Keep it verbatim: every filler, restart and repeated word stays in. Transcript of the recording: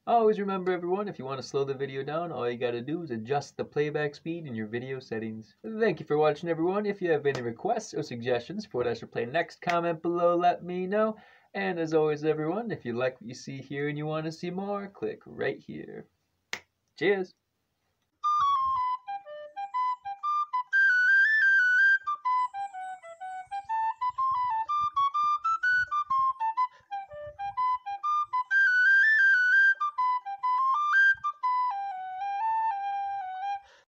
Always remember everyone, if you want to slow the video down, all you gotta do is adjust the playback speed in your video settings. Thank you for watching everyone. If you have any requests or suggestions for what I should play next, comment below, let me know. And as always everyone, if you like what you see here and you want to see more, click right here. Cheers!